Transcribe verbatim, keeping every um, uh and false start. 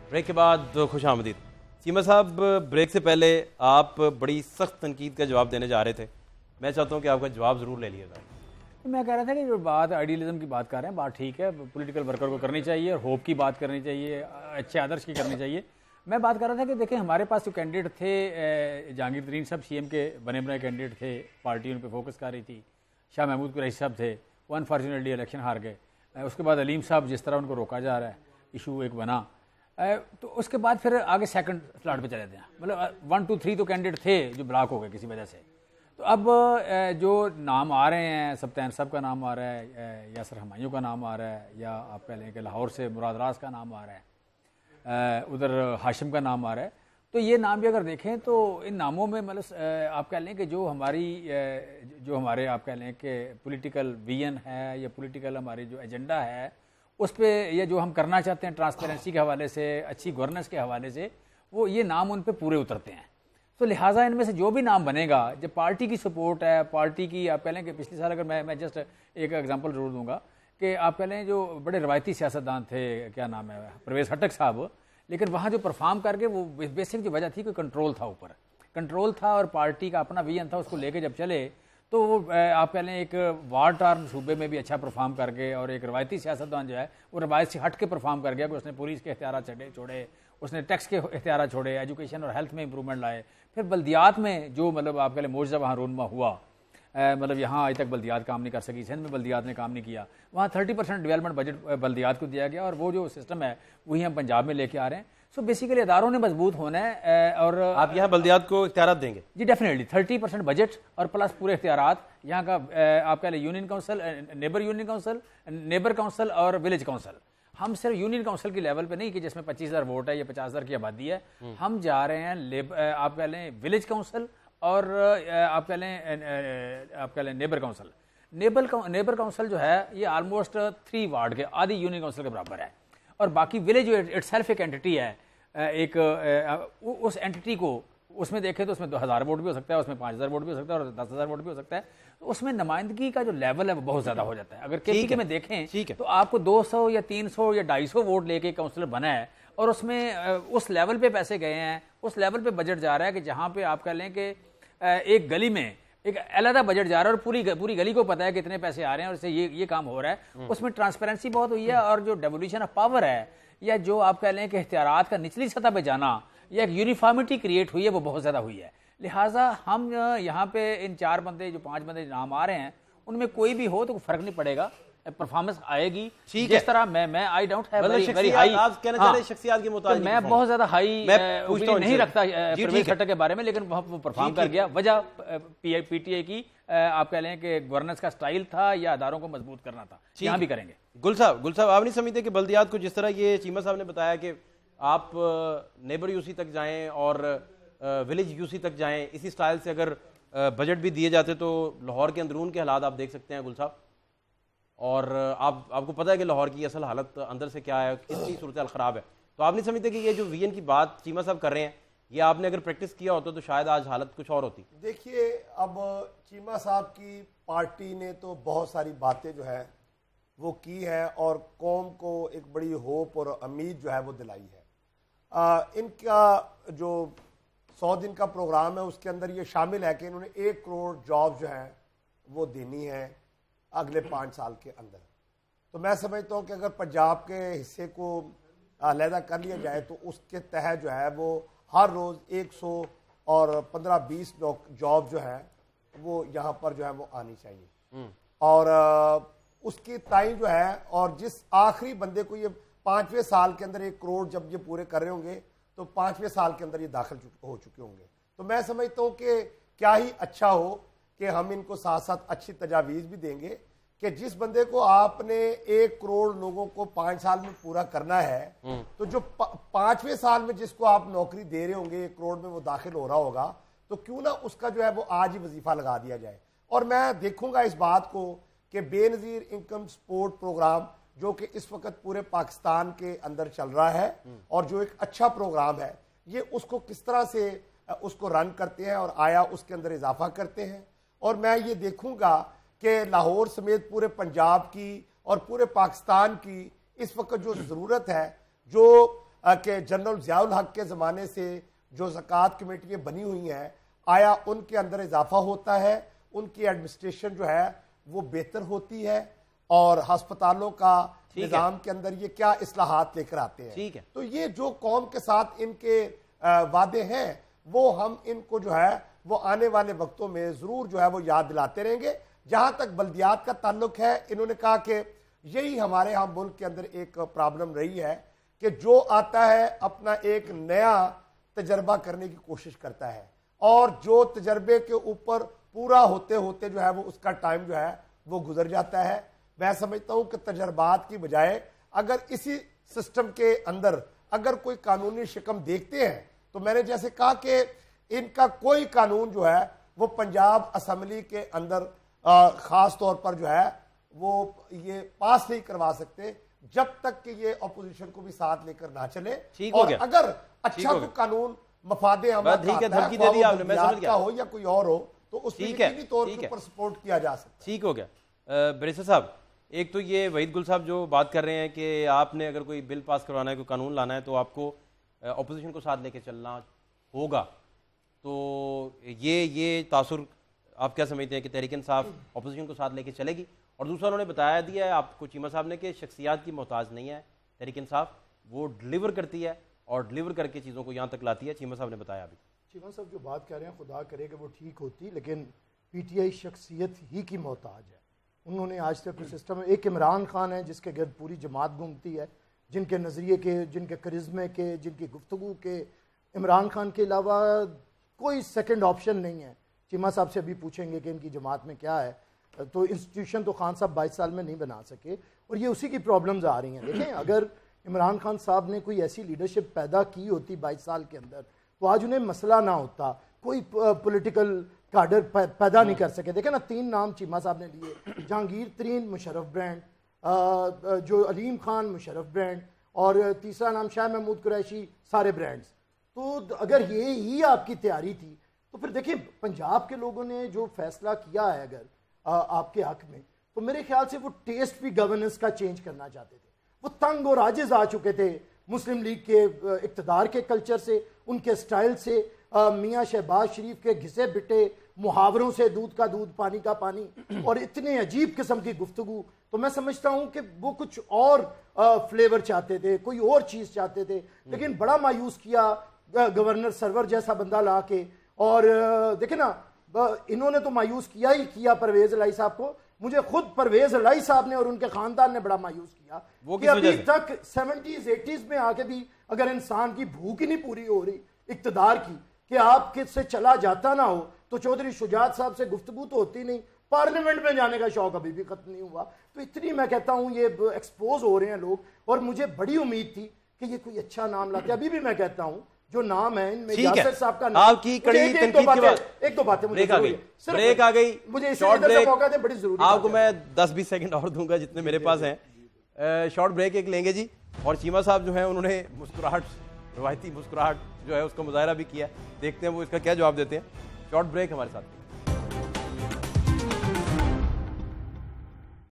Break के बाद खुश आमदीद। चीमा साहब, ब्रेक से पहले आप बड़ी सख्त तनकीद का जवाब देने जा रहे थे। मैं चाहता हूँ कि आपका जवाब ज़रूर ले लिएगा। मैं कह रहा था कि जो बात आइडियलिज्म की बात कर रहे हैं, बात ठीक है, पॉलिटिकल वर्कर को करनी चाहिए और होप की बात करनी चाहिए, अच्छे आदर्श की करनी चाहिए। मैं बात कर रहा था कि देखें, हमारे पास जो कैंडिडेट थे, जहांगीर तरीन साहब सीएम के बने बनाए कैंडिडेट थे, पार्टी उन पर फोकस कर रही थी। शाह महमूद कुरैशी साहब थे, वो अनफॉर्चुनेटली इलेक्शन हार गए। उसके बाद अलीम साहब, जिस तरह उनको रोका जा रहा है, इशू एक बना, तो उसके बाद फिर आगे सेकंड स्लॉट पे चले थे। मतलब वन टू थ्री तो कैंडिडेट थे जो ब्लॉक हो गए किसी वजह से। तो अब जो नाम आ रहे हैं, सब्तैन साहब का नाम आ रहा है, यासर हमायूं का नाम आ रहा है, या आप कह लें कि लाहौर से मुराद राज का नाम आ रहा है, उधर हाशिम का नाम आ रहा है। तो ये नाम भी अगर देखें तो इन नामों में मतलब आप कह लें कि जो हमारी जो हमारे आप कह लें कि पॉलिटिकल विजन है या पॉलिटिकल हमारी जो एजेंडा है उस पर, या जो हम करना चाहते हैं ट्रांसपेरेंसी के हवाले से, अच्छी गवर्नेंस के हवाले से, वो ये नाम उन पर पूरे उतरते हैं। तो लिहाजा इनमें से जो भी नाम बनेगा, जब पार्टी की सपोर्ट है, पार्टी की आप कह लें कि पिछले साल, अगर मैं मैं जस्ट एक एग्जांपल जरूर दूंगा कि आप कह लें जो बड़े रवायती सियासतदान थे, क्या नाम है, परवेज़ हटक साहब, लेकिन वहाँ जो परफॉर्म करके वो बेसिक जो वजह थी कोई कंट्रोल था, ऊपर कंट्रोल था और पार्टी का अपना विजन था, उसको लेके जब चले तो वो आप कह लें एक वार टार्न सूबे में भी अच्छा परफॉर्म करके, और एक रवायती सियासतदान जो है वो रवायत से हट के परफॉर्म कर गया कि उसने पुलिस के इख्तियार छोड़े छोड़े उसने टैक्स के इख्तियार छोड़े, एजुकेशन और हेल्थ में इंप्रूवमेंट लाए। फिर बल्दियात में जो मतलब आप कह लें मोर्चा वहाँ रूनमा हुआ, मतलब यहाँ आज तक बल्दियात काम नहीं कर सकी, सिंध में बल्दियात ने काम नहीं किया, वहाँ थर्टी परसेंट डेवलपमेंट बजट बल्दियात को दिया गया, और वो जो सिस्टम है वही हम पंजाब में लेके आ रहे हैं। सो बेसिकली इदारों ने मजबूत होना है। और आप यहाँ बल्दियात को इख्तियार देंगे? जी डेफिनेटली, थर्टी परसेंट बजट और प्लस पूरे इख्तियार यहाँ का, आप कह लें union council, neighbour union council, neighbour council और विलेज काउंसिल। हम सिर्फ यूनियन काउंसिल की लेवल पे नहीं कि जिसमें पच्चीस हज़ार वोट है या पचास हज़ार की आबादी है, हम जा रहे हैं आप कह लें विलेज काउंसिल और आप कह लें आप कह लें neighbour council. Neighbour neighbour council जो है ये ऑलमोस्ट थ्री वार्ड के आधी यूनियन काउंसिल के बराबर है, और बाकी विलेज जो इटसेल्फ एक एंटिटी है, एक उस एंटिटी को उसमें देखें तो उसमें दो हज़ार वोट भी हो सकता है, उसमें पाँच हज़ार वोट भी हो सकता है, और दस हज़ार वोट भी हो सकता है। तो उसमें नुमाइंदगी का जो लेवल है वो बहुत ज़्यादा हो जाता है। अगर केपी में देखें तो आपको दो सौ या तीन सौ या ढाई सौ वोट लेके काउंसिलर बना है, और उसमें उस लेवल पे पैसे गए हैं, उस लेवल पे बजट जा रहा है कि जहाँ पे आप कह लें कि एक गली में एक अलग बजट जा रहा है और पूरी पूरी गली को पता है कितने पैसे आ रहे हैं और इससे ये ये काम हो रहा है। उसमें ट्रांसपेरेंसी बहुत हुई है, और जो डेवोल्यूशन ऑफ पावर है, या जो आप कह लें कि इख्तियारात का निचली सतह पे जाना, या एक यूनिफॉर्मिटी क्रिएट हुई है, वो बहुत ज़्यादा हुई है। लिहाजा हम यहाँ पे इन चार बंदे जो पांच बंदे नाम आ रहे हैं, उनमें कोई भी हो तो फर्क नहीं पड़ेगा, परफॉर्मेंस आएगी। ठीक है, इस तरह मैं मैं I don't have very very high, आप कहना चाह रहे हैं शख्सियत के मुताबिक मैं बहुत ज्यादा हाई ओपिनियन नहीं रखता परवेज़ हटक के बारे में, लेकिन वो परफॉर्म कर गया। वजह पीटीआई की आप कह लें कि गवर्नेंस का स्टाइल था या अदारों को मजबूत करना था। यहाँ भी करेंगे। गुल साहब, गुल साहब आप नहीं समझते कि बल्दियात को जिस तरह ये चीमा साहब ने बताया कि आप नेबर यूसी तक जाएं और विलेज यूसी तक जाएं, इसी स्टाइल से अगर बजट भी दिए जाते तो लाहौर के अंदरून के हालात आप देख सकते हैं गुल साहब, और आप आपको पता है कि लाहौर की असल हालत अंदर से क्या है, कितनी सूरत ख़राब है। तो आप नहीं समझते कि ये जो विजन की बात चीमा साहब कर रहे हैं, ये आपने अगर प्रैक्टिस किया होता तो शायद आज हालत कुछ और होती? देखिए, अब चीमा साहब की पार्टी ने तो बहुत सारी बातें जो है वो की है, और कौम को एक बड़ी होप और उम्मीद जो है वो दिलाई है। आ, इनका जो सौ दिन का प्रोग्राम है उसके अंदर ये शामिल है कि इन्होंने एक करोड़ जॉब जो है वो देनी है अगले पाँच साल के अंदर। तो मैं समझता हूँ कि अगर पंजाब के हिस्से को अलहदा कर लिया जाए तो उसके तहत जो है वो हर रोज़ एक सौ और पंद्रह बीस जॉब जो है वो यहाँ पर जो है वो आनी चाहिए, और उसकी टाइम जो है, और जिस आखिरी बंदे को ये पाँचवें साल के अंदर एक करोड़ जब ये पूरे कर रहे होंगे तो पाँचवें साल के अंदर ये दाखिल हो चुके होंगे। तो मैं समझता हूँ कि क्या ही अच्छा हो कि हम इनको साथ साथ अच्छी तजावीज़ भी देंगे कि जिस बंदे को आपने एक करोड़ लोगों को पाँच साल में पूरा करना है, तो जो पाँचवें साल में जिसको आप नौकरी दे रहे होंगे एक करोड़ में वो दाखिल हो रहा होगा, तो क्यों ना उसका जो है वो आज ही वजीफा लगा दिया जाए। और मैं देखूंगा इस बात को कि बेनज़ीर इनकम सपोर्ट प्रोग्राम जो कि इस वक्त पूरे पाकिस्तान के अंदर चल रहा है और जो एक अच्छा प्रोग्राम है, ये उसको किस तरह से उसको रन करते हैं और आया उसके अंदर इजाफा करते हैं। और मैं ये देखूंगा कि लाहौर समेत पूरे पंजाब की और पूरे पाकिस्तान की इस वक्त जो ज़रूरत है, जो कि जनरल ज़ियाउल हक के ज़माने से जो ज़कात कमेटियाँ बनी हुई हैं, आया उनके अंदर इजाफा होता है, उनकी एडमिनिस्ट्रेशन जो है वो बेहतर होती है, और हस्पतालों का निज़ाम के अंदर ये क्या इस्लाहात लेकर आते हैं। ठीक है। तो ये जो कौम के साथ इनके वादे हैं वो हम इनको जो है वो आने वाले वक्तों में ज़रूर जो है वो याद दिलाते रहेंगे। जहां तक बल्दियात का ताल्लुक है, इन्होंने कहा कि यही हमारे यहाँ मुल्क के अंदर एक प्रॉब्लम रही है कि जो आता है अपना एक नया तजर्बा करने की कोशिश करता है, और जो तजर्बे के ऊपर पूरा होते होते जो है वो उसका टाइम जो है वो गुजर जाता है। मैं समझता हूं कि तजर्बात की बजाय अगर इसी सिस्टम के अंदर अगर कोई कानूनी शिकम देखते हैं, तो मैंने जैसे कहा कि इनका कोई कानून जो है वो पंजाब असम्बली के अंदर आ, खास तौर पर जो है वो ये पास नहीं करवा सकते जब तक कि ये अपोजिशन को भी साथ लेकर ना चले। ठीक और हो गया। अगर अच्छा कोई कानून मफादे अमल ठीक है, धमकी दे दी आपने, मैं समझ गया, हो या कोई और हो, तो उसमें यकीनी तौर के ऊपर सपोर्ट किया जा सकता है। ठीक हो गया। बैरिस्टर साहब, एक तो ये वहीद गुल साहब जो बात कर रहे हैं कि आपने अगर कोई बिल पास करवाना है, कोई कानून लाना है, तो आपको अपोजिशन को साथ लेके चलना होगा, तो ये ये तासुर आप क्या समझते हैं कि तहरीक इंसाफ अपोजिशन को साथ लेके चलेगी? और दूसरा उन्होंने बताया दिया है आपको चीमा साहब ने कि शख्सियात की मोहताज नहीं है तहरीक इंसाफ, वो डिलीवर करती है और डिलीवर करके चीज़ों को यहाँ तक लाती है। चीमा साहब ने बताया अभी। चीमा साहब जो बात कर रहे हैं खुदा करे कि वो ठीक होती, लेकिन पीटीआई शख्सियत ही की मोहताज है। उन्होंने आज तक सिस्टम में एक इमरान खान है जिसके गर्द पूरी जमात घूमती है, जिनके नज़रिए के, जिनके करिश्मे के, जिनकी गुफ्तगू के, इमरान खान के अलावा कोई सेकंड ऑप्शन नहीं है। चीमा साहब से अभी पूछेंगे कि इनकी जमात में क्या है, तो इंस्टीट्यूशन तो खान साहब बाईस साल में नहीं बना सके, और ये उसी की प्रॉब्लम्स आ रही हैं। देखें, अगर इमरान खान साहब ने कोई ऐसी लीडरशिप पैदा की होती बाईस साल के अंदर, तो आज उन्हें मसला ना होता, कोई पॉलिटिकल काडर पैदा नहीं कर सके। देखें ना, तीन नाम चीमा साहब ने लिए, जहांगीर तरीन मुशर्रफ ब्रांड, जो अलीम खान मुशर्रफ ब्रांड, और तीसरा नाम शाह महमूद कुरैशी, सारे ब्रांड्स। तो अगर ये ही आपकी तैयारी थी, तो फिर देखिए पंजाब के लोगों ने जो फैसला किया है अगर आ, आपके हक में, तो मेरे ख्याल से वो टेस्ट भी गवर्नेंस का चेंज करना चाहते थे। वो तंग और आजिज आ चुके थे मुस्लिम लीग के इक्तदार के कल्चर से, उनके स्टाइल से, मियाँ शहबाज शरीफ के घिसे बिटे मुहावरों से, दूध का दूध पानी का पानी, और इतने अजीब किस्म की गुफ्तगू। तो मैं समझता हूँ कि वो कुछ और फ्लेवर चाहते थे, कोई और चीज़ चाहते थे, लेकिन बड़ा मायूस किया गवर्नर सरवर जैसा बंदा ला के। और देखे ना, इन्होंने तो मायूस किया ही किया परवेज इलाही साहब को। मुझे खुद परवेज इलाही साहब ने और उनके खानदान ने बड़ा मायूस किया वो कि अभी तक सेवेंटीज एटीज में आके भी अगर इंसान की भूख ही नहीं पूरी हो रही इक्तदार की, कि आप किससे चला जाता ना हो, तो चौधरी शुजात साहब से गुफ्तगू तो होती नहीं, पार्लियामेंट में जाने का शौक अभी भी खत्म नहीं हुआ। तो इतनी मैं कहता हूं ये एक्सपोज हो रहे हैं लोग, और मुझे बड़ी उम्मीद थी कि ये कोई अच्छा नाम लाते। अभी भी मैं कहता हूं जो नाम है इनमें यासिर साहब का नाम, आपकी कड़ी तनकीद के बाद एक दो बातें मुझे ब्रेक आ गई, ब्रेक आ गई, मुझे शॉर्ट ब्रेक मौका दे, बड़ी जरूरी आपको मैं दस बीस सेकंड और दूंगा जितने मेरे पास हैं। शॉर्ट ब्रेक एक लेंगे जी। और चीमा साहब जो है उन्होंने मुस्कुराहट, रवायती मुस्कुराहट जो है उसका मुजाहरा भी किया, देखते हैं वो इसका क्या जवाब देते हैं। शॉर्ट ब्रेक हमारे साथ।